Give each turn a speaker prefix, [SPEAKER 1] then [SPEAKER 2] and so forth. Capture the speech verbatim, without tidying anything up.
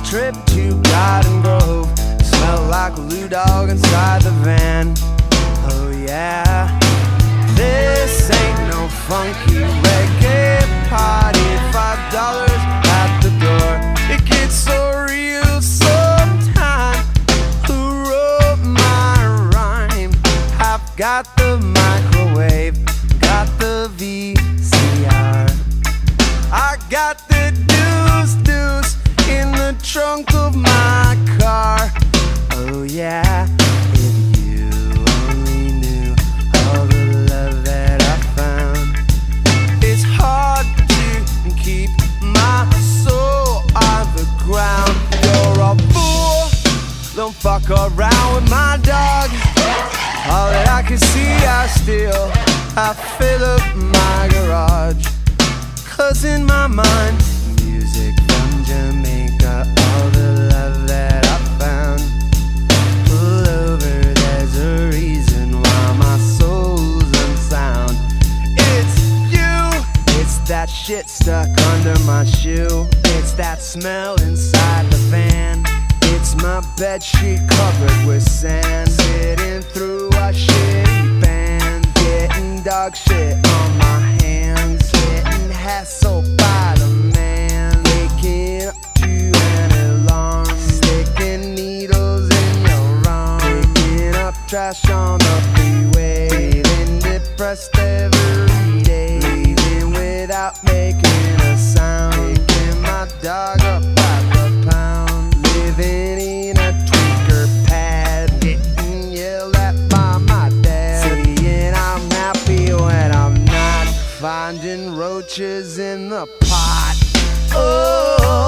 [SPEAKER 1] trip to Garden Grove. Smelled like a blue dog inside the van. Oh yeah, this ain't no funky reggae party. Five dollars at the door. It gets so real sometimes. Who wrote my rhyme? I've got the microwave, got the V C R. I got the deuce-deuce in the trunk of my car. Oh yeah, if you only knew all the love that I found. It's hard to keep my soul on the ground. You're a fool, don't fuck around with my dog. All that I can see I steal. I fill up my garage, 'cause in my mind, music from Jamaica, all the love that I found. Pull over, there's a reason why my soul's unsound. It's you, it's that shit stuck under my shoe. It's that smell inside the van. It's my bedsheet covered with sand. Sitting through a shitty band, getting dog shit on my hands. Getting hassled by the man, waking up to an alarm. Sticking needles in your arm, picking up trash on the freeway. Feeling depressed every day, leaving without making a sound. Picking my dog up by the pound. Living in a tweaker pad, getting yelled at by my dad. Saying I'm happy when I'm not. Finding roaches in the pot. Oh,